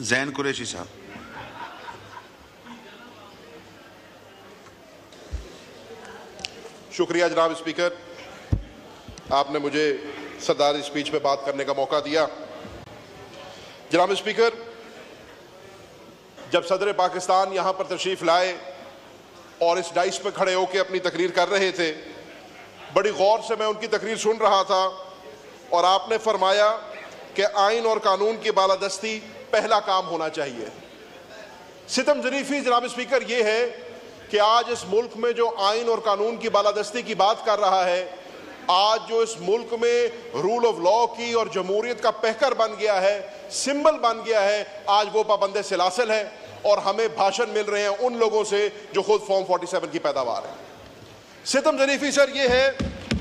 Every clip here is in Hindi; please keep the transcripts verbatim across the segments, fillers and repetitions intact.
ज़ैन कुरैशी साहब। शुक्रिया जनाब स्पीकर, आपने मुझे सरदारी स्पीच पे बात करने का मौका दिया। जनाब स्पीकर, जब सदर पाकिस्तान यहाँ पर तशरीफ़ लाए और इस डाइस पे खड़े होकर अपनी तकरीर कर रहे थे, बड़ी गौर से मैं उनकी तकरीर सुन रहा था और आपने फरमाया कि आइन और कानून की बालादस्ती पहला काम होना चाहिए। सितम ज़रीफ़ी जनाब स्पीकर ये है कि आज इस मुल्क में जो आइन और कानून की बालादस्ती की बात कर रहा है, आज जो इस मुल्क में रूल ऑफ लॉ की और जमहूरियत का पहकर बन गया है, सिंबल बन गया है, आज वो पाबंदे सिलासिल है और हमें भाषण मिल रहे हैं उन लोगों से जो खुद फॉर्म सैंतालीस की पैदावार है। सितम ज़रीफ़ी सर ये है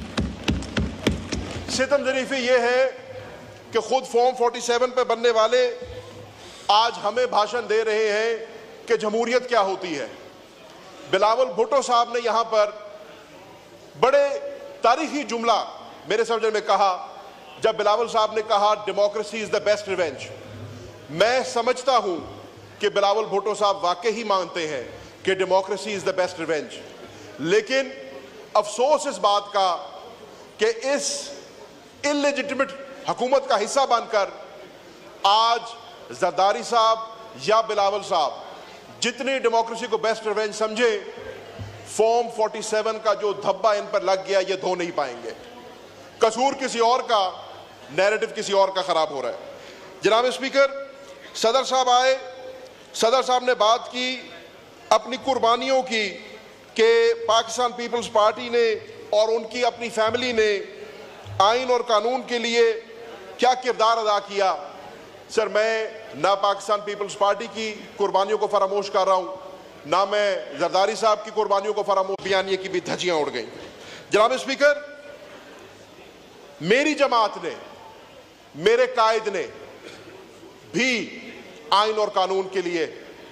सितम ज़रीफ़ी ये है कि खुद फॉर्म सैंतालीस पे बनने वाले आज हमें भाषण दे रहे हैं कि जमहूरियत क्या होती है। बिलावल भुट्टो साहब ने यहां पर बड़े तारीखी जुमला मेरे समझ में कहा जब बिलावल साहब ने कहा democracy is the best revenge. मैं समझता हूं कि बिलावल भुट्टो साहब वाकई ही मानते हैं कि democracy is the best revenge, लेकिन अफसोस इस बात का कि इस इलेजिटिमेट हुकूमत का हिस्सा बनकर आज जरदारी साहब या बिलावल साहब जितनी डेमोक्रेसी को बेस्ट रिवेंज समझे, फॉर्म सैंतालीस का जो धब्बा इन पर लग गया ये धो नहीं पाएंगे। कसूर किसी और का, नैरेटिव किसी और का खराब हो रहा है। जनाब स्पीकर, सदर साहब आए, सदर साहब ने बात की अपनी कुर्बानियों की कि पाकिस्तान पीपल्स पार्टी ने और उनकी अपनी फैमिली ने आइन और कानून के लिए क्या किरदार अदा किया। सर, मैं ना पाकिस्तान पीपल्स पार्टी की कुर्बानियों को फरामोश कर रहा हूं, ना मैं जरदारी साहब की कुर्बानियों को फरामोश, बयानिए की भी धज्जियां उड़ गई। जनाब स्पीकर, मेरी जमात ने, मेरे कायद ने भी आइन और कानून के लिए,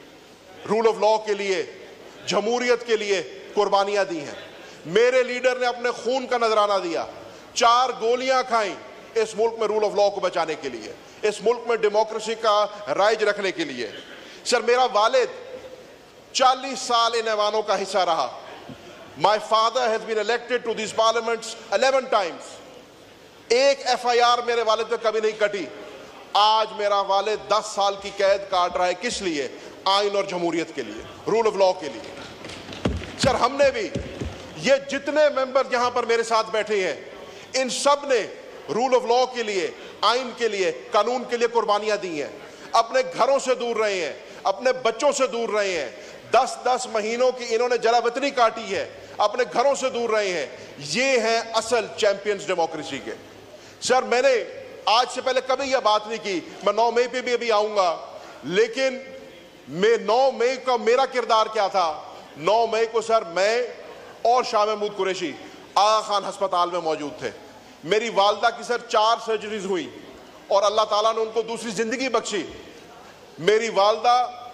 रूल ऑफ लॉ के लिए, जमहूरियत के लिए कुर्बानियां दी हैं। मेरे लीडर ने अपने खून का नजराना दिया, चार गोलियां खाई इस मुल्क में रूल ऑफ लॉ को बचाने के लिए, इस मुल्क में डेमोक्रेसी का राइज रखने के लिए। सर, मेरा वालिद चालीस साल इन ऐवानों का हिस्सा रहा। My father has been elected to this parliaments eleven times. एक एफ आई आर मेरे वालिद पे कभी नहीं कटी। आज मेरा वालिद दस साल की कैद काट रहा है, किस लिए? आइन और जमहूरियत के लिए, रूल ऑफ लॉ के लिए। सर, हमने भी, ये जितने मेंबर यहां पर मेरे साथ बैठे हैं, इन सब ने रूल ऑफ लॉ के लिए, आइन के लिए, कानून के लिए कुर्बानियां दी हैं। अपने घरों से दूर रहे हैं, अपने बच्चों से दूर रहे हैं, दस दस महीनों की इन्होंने जलावतनी काटी है, अपने घरों से दूर रहे हैं। ये हैं असल चैंपियंस डेमोक्रेसी के। सर, मैंने आज से पहले कभी यह बात नहीं की, मैं नौ मई पे भी अभी आऊंगा, लेकिन मैं नौ मई का मेरा किरदार क्या था? नौ मई को सर मैं और शाह महमूद कुरैशी आगा खान अस्पताल में मौजूद थे। मेरी वालदा की सर चार सर्जरीज हुई और अल्लाह ताला ने उनको दूसरी जिंदगी बख्शी। मेरी वालदा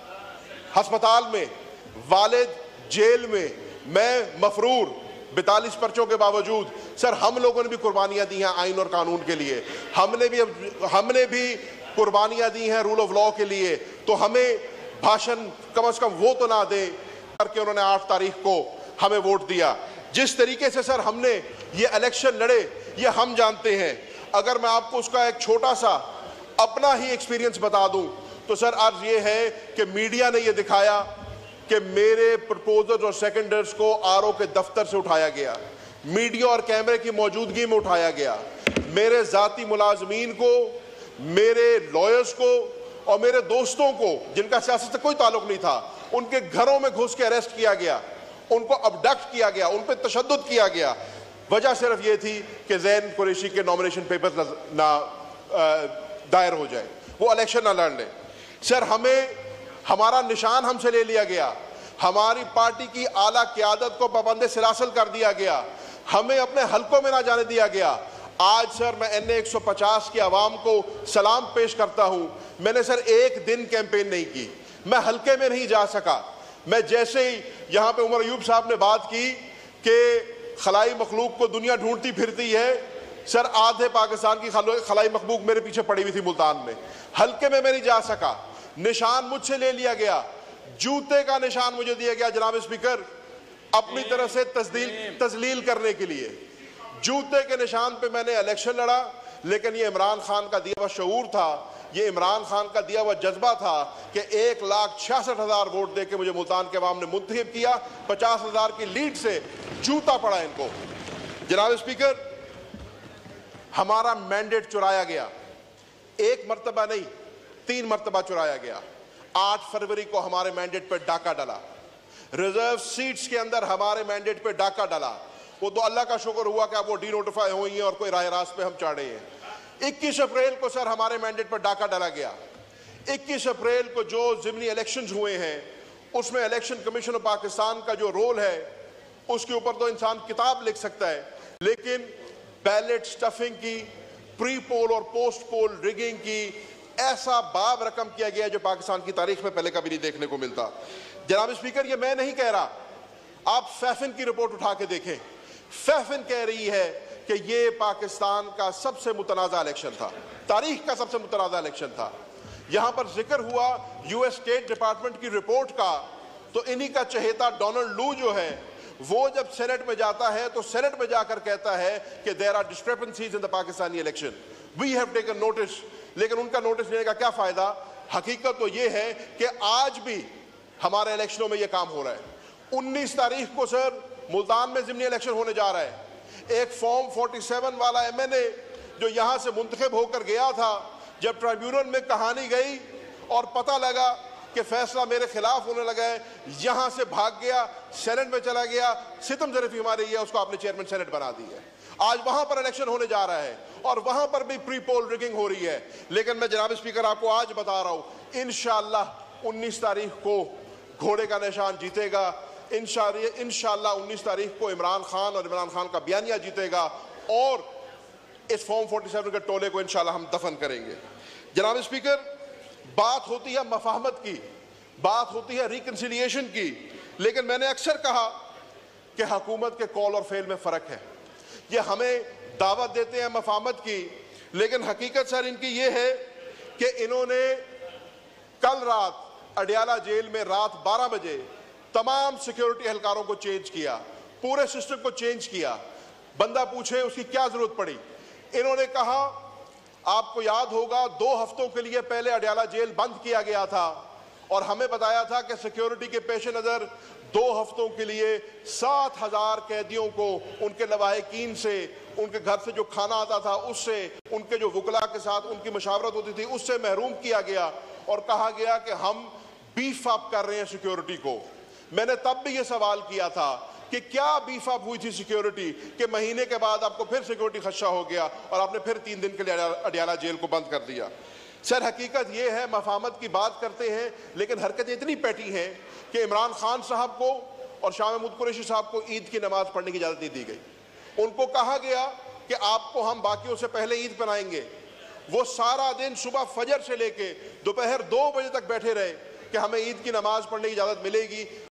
अस्पताल में, वालिद जेल में, मैं मफरूर बैतालीस पर्चों के बावजूद। सर, हम लोगों ने भी कुर्बानियां दी हैं आइन और कानून के लिए, हमने भी हमने भी कुर्बानियां दी हैं रूल ऑफ लॉ के लिए। तो हमें भाषण कम अज कम वो तो ना दे करके उन्होंने आठ तारीख को हमें वोट दिया। जिस तरीके से सर हमने ये इलेक्शन लड़े, ये हम जानते हैं। अगर मैं आपको उसका एक छोटा सा अपना ही एक्सपीरियंस बता दूं तो सर अर्ज ये है कि मीडिया ने ये दिखाया कि मेरे प्रपोजर्स और सेकेंडर्स को आर ओ के दफ्तर से उठाया गया, मीडिया और कैमरे की मौजूदगी में उठाया गया। मेरे जाती मुलाजमीन को, मेरे लॉयर्स को और मेरे दोस्तों को, जिनका सियासत से कोई ताल्लुक नहीं था, उनके घरों में घुस के अरेस्ट किया गया, उनको अबडक्ट किया गया, उन पर तशद्दुद किया गया। वजह सिर्फ ये थी कि ज़ैन कुरैशी के नॉमिनेशन पेपर ना, ना दायर हो जाए, वो इलेक्शन ना लड़ ले। सर, हमें हमारा निशान हमसे ले लिया गया, हमारी पार्टी की आला क़यादत को पाबंद सिलासिल कर दिया गया, हमें अपने हलकों में ना जाने दिया गया। आज सर मैं एन ए एक सौ पचास की आवाम को सलाम पेश करता हूं। मैंने सर एक दिन कैंपेन नहीं की, मैं हलके में नहीं जा सका। मैं जैसे ही यहाँ पे उमर अयूब साहब ने बात की कि खलाई मखलूक को दुनिया ढूंढती फिरती है, सर आधे पाकिस्तान की खलाई मखलूक मेरे पीछे पड़ी हुई थी मुल्तान में, हलके में मैं नहीं जा सका। निशान मुझसे ले लिया गया, जूते का निशान मुझे दिया गया जनाब स्पीकर, अपनी तरफ से तस्दील तजलील करने के लिए। जूते के निशान पे मैंने इलेक्शन लड़ा, लेकिन ये इमरान खान का दिया हुआ शऊर था, ये इमरान खान का दिया हुआ जज्बा था कि एक लाख छियासठ हजार वोट देके मुझे मुल्तान के अवाम ने मुंतखब किया, पचास हजार की लीड से जूता पड़ा इनको। जनाब स्पीकर, हमारा मैंडेट चुराया गया, एक मर्तबा नहीं तीन मर्तबा चुराया गया। आठ फरवरी को हमारे मैंडेट पर डाका डाला, रिजर्व सीट्स के अंदर हमारे मैंडेट पे डाका डाला। वो तो अल्लाह का शुक्र हुआ कि अब वो डी नोटिफाई हुई हैं और कोई राय रास्त पे हम चढ़े हैं। इक्कीस अप्रैल को सर हमारे मैंडेट पर डाका डाला गया। इक्कीस अप्रैल को जो ज़िमनी इलेक्शंस हुए हैं उसमें इलेक्शन कमीशन ऑफ पाकिस्तान का जो रोल है उसके ऊपर तो इंसान किताब लिख सकता है, लेकिन बैलेट स्टफिंग की, प्री पोल और पोस्ट पोल रिगिंग की ऐसा बाब रकम किया गया जो पाकिस्तान की तारीख में पहले कभी नहीं देखने को मिलता। जनाब स्पीकर, ये मैं नहीं कह रहा, आप फैफिन की रिपोर्ट उठा के देखें। फैफिन कह रही है कि ये पाकिस्तान का सबसे मुतनाज़ा इलेक्शन था, तारीख का सबसे मुतनाज़ा इलेक्शन था। यहां पर जिक्र हुआ यूएस स्टेट डिपार्टमेंट की रिपोर्ट का, तो इन्हीं का चहेता डोनाल्ड लू जो है वो जब सेनेट में जाता है तो सेनेट में जाकर कहता है कि there are discrepancies in the Pakistani election, we have taken notice. लेकिन उनका नोटिस लेने का क्या फायदा? हकीकत तो ये है कि आज भी हमारे इलेक्शनों में ये काम हो रहा है। उन्नीस तारीख को सर मुल्तान में ज़िमनी इलेक्शन होने जा रहा है। एक फॉर्म सैंतालीस वाला एमएनए जो यहां से मुंतखब होकर गया था, जब ट्राइब्यूनल में कहानी गई और पता लगा कि फैसला मेरे खिलाफ होने लगा है, यहां से भाग गया, सेनेट में चला गया। सितम ज़रीफ़ी हमारे ये उसको आपने चेयरमैन सेनेट बना दी है। आज वहां पर इलेक्शन होने जा रहा है और वहां पर भी प्री पोल रिगिंग हो रही है। लेकिन मैं जनाब स्पीकर आपको आज बता रहा हूं, इंशाअल्लाह उन्नीस तारीख को घोड़े का निशान जीतेगा। इंशाअल्लाह उन्नीस तारीख को इमरान खान और इमरान खान का बयानिया जीतेगा और इस फॉर्म सैंतालीस के टोले को इंशाअल्लाह हम दफन करेंगे। जनाब स्पीकर, बात होती है मफाहमत की, बात होती है रिकंसिलिएशन की, लेकिन मैंने अक्सर कहा कि हुकूमत के कॉल और फेल में फ़र्क है। ये हमें दावत देते हैं मफाहमत की, लेकिन हकीकत सर इनकी ये है कि इन्होंने कल रात अडियाला जेल में रात बारह बजे तमाम सिक्योरिटी एहलकारों को चेंज किया, पूरे सिस्टम को चेंज किया। बंदा पूछे उसकी क्या जरूरत पड़ी? इन्होंने कहा, आपको याद होगा दो हफ्तों के लिए पहले अडियाला जेल बंद किया गया था और हमें बताया था कि सिक्योरिटी के पेश नज़र दो हफ्तों के लिए सात हजार कैदियों को उनके लवाहिकीन से, उनके घर से जो खाना आता था उससे, उनके जो वकला के साथ उनकी मशावरत होती थी उससे महरूम किया गया और कहा गया कि हम बीफ अप कर रहे हैं सिक्योरिटी को। मैंने तब भी ये सवाल किया था कि क्या बीफ अप हुई थी सिक्योरिटी के महीने के बाद आपको फिर सिक्योरिटी खदशा हो गया और आपने फिर तीन दिन के लिए अडियाला जेल को बंद कर दिया। सर हकीकत ये है, मफाहमत की बात करते हैं लेकिन हरकतें इतनी पैटी हैं कि इमरान खान साहब को और शाह महमूद कुरैशी साहब को ईद की नमाज पढ़ने की इजाज़त नहीं दी गई। उनको कहा गया कि आपको हम बाकियों से पहले ईद पहनाएंगे। वो सारा दिन सुबह फजर से लेके दोपहर दो बजे तक बैठे रहे कि हमें ईद की नमाज पढ़ने की इजाज़त मिलेगी।